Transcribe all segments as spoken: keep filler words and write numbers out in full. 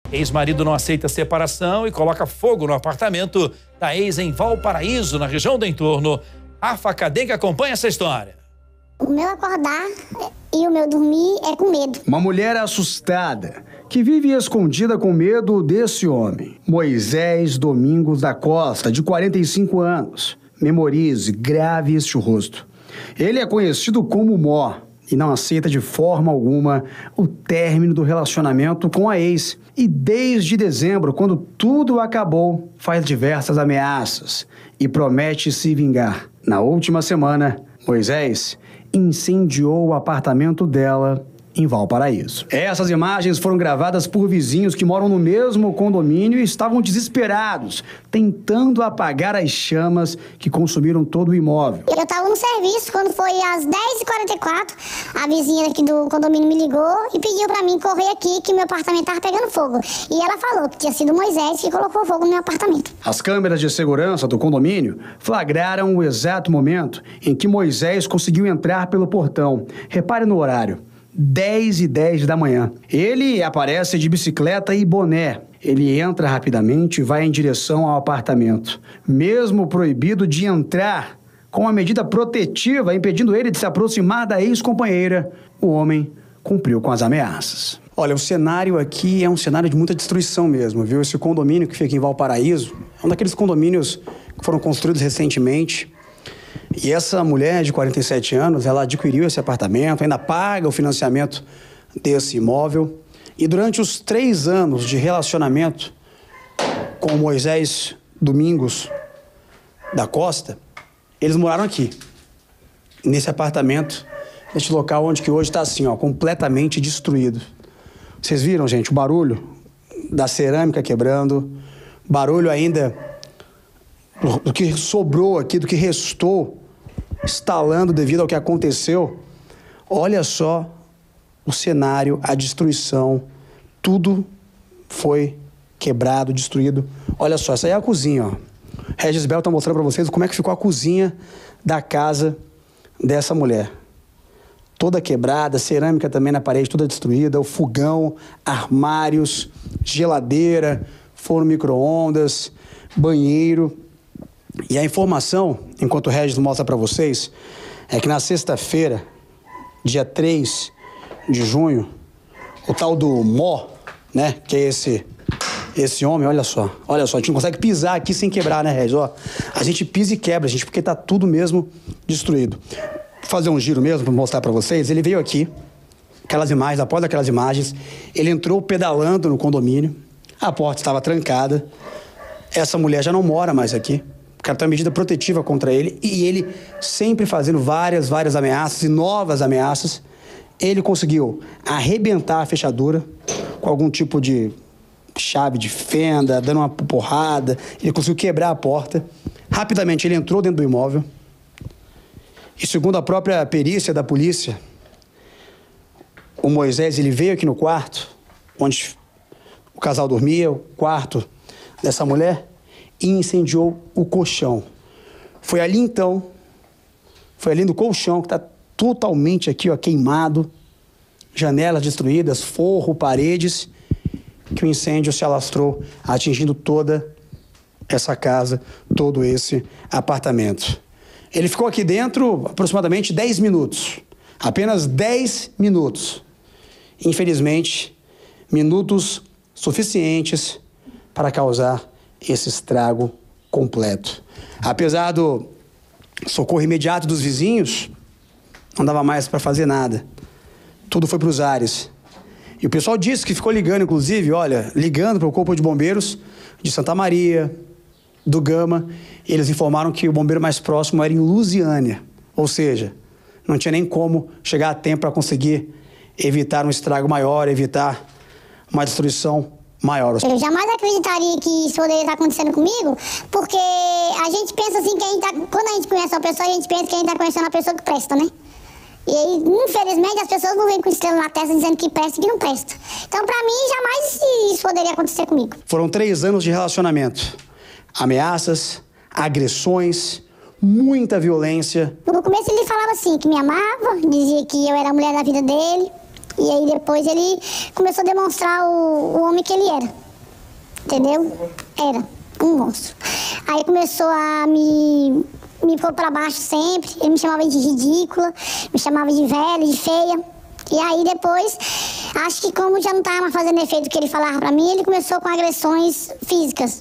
Ex-marido não aceita separação e coloca fogo no apartamento da ex em Valparaíso, na região do entorno. Rafa Cadengue acompanha essa história. O meu acordar e o meu dormir é com medo. Uma mulher assustada, que vive escondida com medo desse homem. Moisés Domingos da Costa, de quarenta e cinco anos. Memorize, grave este rosto. Ele é conhecido como Mó e não aceita de forma alguma o término do relacionamento com a ex. E desde dezembro, quando tudo acabou, faz diversas ameaças e promete se vingar. Na última semana, Moisés incendiou o apartamento dela em Valparaíso. Essas imagens foram gravadas por vizinhos que moram no mesmo condomínio e estavam desesperados, tentando apagar as chamas que consumiram todo o imóvel. Eu estava no serviço quando foi às dez e quarenta e quatro, a vizinha aqui do condomínio me ligou e pediu para mim correr aqui que meu apartamento estava pegando fogo. E ela falou que tinha sido Moisés que colocou fogo no meu apartamento. As câmeras de segurança do condomínio flagraram o exato momento em que Moisés conseguiu entrar pelo portão. Repare no horário. dez e dez da manhã. Ele aparece de bicicleta e boné. Ele entra rapidamente e vai em direção ao apartamento. Mesmo proibido de entrar, com uma medida protetiva impedindo ele de se aproximar da ex-companheira, o homem cumpriu com as ameaças. Olha, o cenário aqui é um cenário de muita destruição mesmo, viu? Esse condomínio que fica em Valparaíso é um daqueles condomínios que foram construídos recentemente. E essa mulher de quarenta e sete anos, ela adquiriu esse apartamento, ainda paga o financiamento desse imóvel. E durante os três anos de relacionamento com o Moisés Domingos da Costa, eles moraram aqui, nesse apartamento, neste local onde que hoje está assim, ó, completamente destruído. Vocês viram, gente, o barulho da cerâmica quebrando, barulho ainda do que sobrou aqui, do que restou, estalando devido ao que aconteceu. Olha só o cenário, a destruição, tudo foi quebrado, destruído. Olha só, essa aí é a cozinha, ó. Regis Bel tá mostrando para vocês como é que ficou a cozinha da casa dessa mulher. Toda quebrada, cerâmica também na parede, toda destruída, o fogão, armários, geladeira, forno micro-ondas, banheiro. E a informação, enquanto o Regis mostra para vocês, é que na sexta-feira, dia três de junho, o tal do Mó, né, que é esse, esse homem, olha só, olha só, a gente não consegue pisar aqui sem quebrar, né, Regis? Ó, a gente pisa e quebra, gente, porque tá tudo mesmo destruído. Vou fazer um giro mesmo para mostrar para vocês. Ele veio aqui, aquelas imagens, após aquelas imagens, ele entrou pedalando no condomínio, a porta estava trancada, essa mulher já não mora mais aqui. O cara tem uma medida protetiva contra ele e ele sempre fazendo várias, várias ameaças e novas ameaças. Ele conseguiu arrebentar a fechadura com algum tipo de chave de fenda, dando uma porrada. Ele conseguiu quebrar a porta. Rapidamente ele entrou dentro do imóvel. E segundo a própria perícia da polícia, o Moisés ele veio aqui no quarto, onde o casal dormia, o quarto dessa mulher, e incendiou o colchão. Foi ali então, foi ali no colchão que está totalmente aqui, ó, queimado, janelas destruídas, forro, paredes, que o incêndio se alastrou, atingindo toda essa casa, todo esse apartamento. Ele ficou aqui dentro aproximadamente dez minutos, apenas dez minutos. Infelizmente, minutos suficientes para causar esse estrago completo. Apesar do socorro imediato dos vizinhos, não dava mais para fazer nada. Tudo foi para os ares. E o pessoal disse que ficou ligando, inclusive, olha, ligando para o Corpo de Bombeiros de Santa Maria, do Gama, e eles informaram que o bombeiro mais próximo era em Lusiânia. Ou seja, não tinha nem como chegar a tempo para conseguir evitar um estrago maior, evitar uma destruição maior. Eu jamais acreditaria que isso poderia estar acontecendo comigo, porque a gente pensa assim que a gente tá, quando a gente conhece uma pessoa, a gente pensa que a gente está conhecendo uma pessoa que presta, né? E aí, infelizmente, as pessoas não vêm com estrela na testa dizendo que presta e que não presta. Então, para mim, jamais isso poderia acontecer comigo. Foram três anos de relacionamento. Ameaças, agressões, muita violência. No começo ele falava assim, que me amava, dizia que eu era a mulher da vida dele, E aí depois ele começou a demonstrar o, o homem que ele era. Entendeu? Era um monstro. Aí começou a me, me pôr pra baixo sempre. Ele me chamava de ridícula, me chamava de velha, de feia. E aí depois, acho que como já não estava mais fazendo efeito o que ele falava pra mim, ele começou com agressões físicas.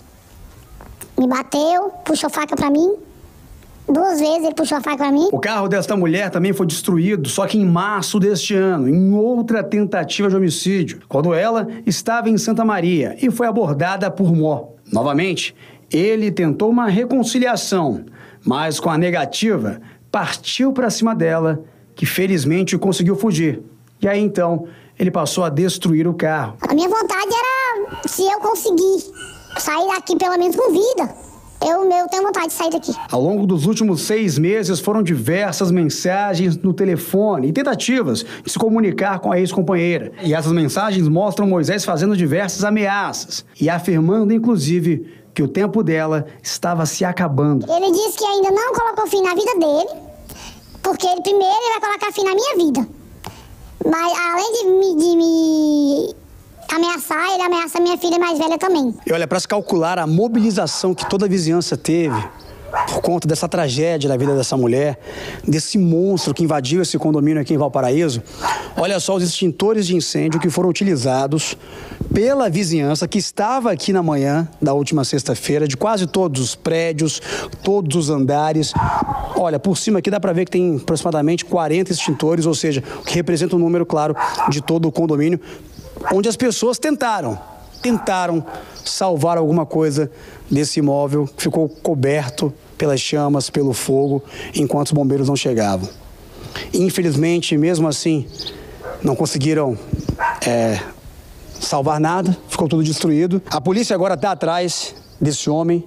Me bateu, puxou faca pra mim. Duas vezes ele puxou a faca pra mim. O carro desta mulher também foi destruído, só que em março deste ano, em outra tentativa de homicídio, quando ela estava em Santa Maria e foi abordada por Mó. Novamente, ele tentou uma reconciliação, mas com a negativa, partiu pra cima dela, que felizmente conseguiu fugir. E aí então, ele passou a destruir o carro. A minha vontade era, se eu conseguir sair daqui pelo menos com vida, Eu, eu tenho vontade de sair daqui. Ao longo dos últimos seis meses, foram diversas mensagens no telefone e tentativas de se comunicar com a ex-companheira. E essas mensagens mostram Moisés fazendo diversas ameaças e afirmando, inclusive, que o tempo dela estava se acabando. Ele disse que ainda não colocou fim na vida dele, porque ele primeiro ele vai colocar fim na minha vida. Mas além de me... De me... ameaçar, ele ameaça minha filha mais velha também. E olha, para se calcular a mobilização que toda a vizinhança teve por conta dessa tragédia na vida dessa mulher, desse monstro que invadiu esse condomínio aqui em Valparaíso, olha só os extintores de incêndio que foram utilizados pela vizinhança que estava aqui na manhã da última sexta-feira, de quase todos os prédios, todos os andares. Olha, por cima aqui dá para ver que tem aproximadamente quarenta extintores, ou seja, o que representa um número, claro, de todo o condomínio, onde as pessoas tentaram, tentaram salvar alguma coisa desse imóvel que ficou coberto pelas chamas, pelo fogo, enquanto os bombeiros não chegavam. Infelizmente, mesmo assim, não conseguiram é, salvar nada, ficou tudo destruído. A polícia agora está atrás desse homem,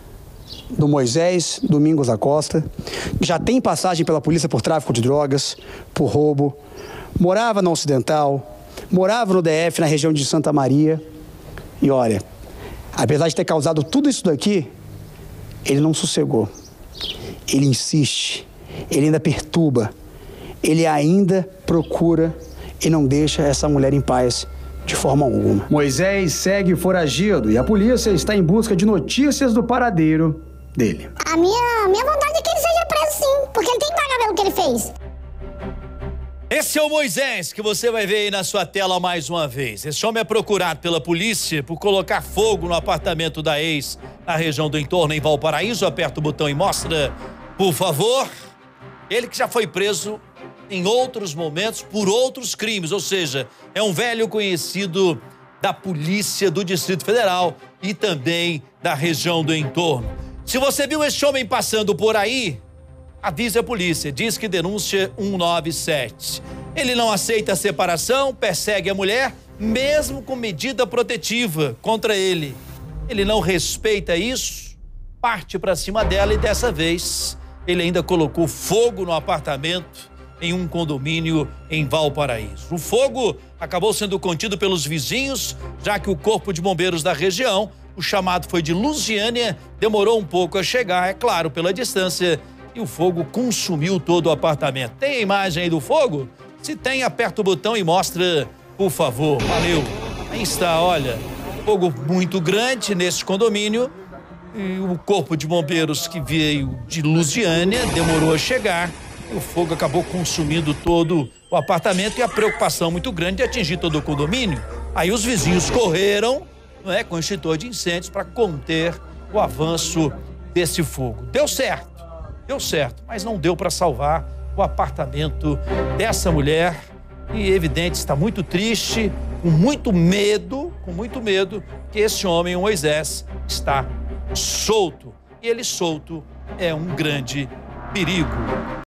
do Moisés Domingos da Costa, que já tem passagem pela polícia por tráfico de drogas, por roubo, morava na Ocidental, morava no D F, na região de Santa Maria. E olha, apesar de ter causado tudo isso daqui, ele não sossegou. Ele insiste, ele ainda perturba, ele ainda procura e não deixa essa mulher em paz de forma alguma. Moisés segue foragido e a polícia está em busca de notícias do paradeiro dele. A minha, minha vontade é que ele seja preso sim, porque ele tem que pagar pelo que ele fez. Esse é o Moisés, que você vai ver aí na sua tela mais uma vez. Esse homem é procurado pela polícia por colocar fogo no apartamento da ex na região do entorno, em Valparaíso. Aperta o botão e mostra, por favor. Ele que já foi preso em outros momentos por outros crimes, ou seja, é um velho conhecido da polícia do Distrito Federal e também da região do entorno. Se você viu esse homem passando por aí, avise a polícia, diz que denúncia um nove sete. Ele não aceita a separação, persegue a mulher, mesmo com medida protetiva contra ele. Ele não respeita isso, parte para cima dela e dessa vez ele ainda colocou fogo no apartamento em um condomínio em Valparaíso. O fogo acabou sendo contido pelos vizinhos, já que o corpo de bombeiros da região, o chamado foi de Lusiânia, demorou um pouco a chegar, é claro, pela distância, e o fogo consumiu todo o apartamento. Tem a imagem aí do fogo? Se tem, aperta o botão e mostra, por favor. Valeu. Aí está, olha, fogo muito grande nesse condomínio e o corpo de bombeiros que veio de Lusiânia demorou a chegar. O fogo acabou consumindo todo o apartamento e a preocupação muito grande de atingir todo o condomínio. Aí os vizinhos correram, não é, com o extintor de incêndios para conter o avanço desse fogo. Deu certo. Deu certo, mas não deu para salvar o apartamento dessa mulher. E, evidente, está muito triste, com muito medo, com muito medo, que esse homem, o Moisés, está solto. E ele solto é um grande perigo.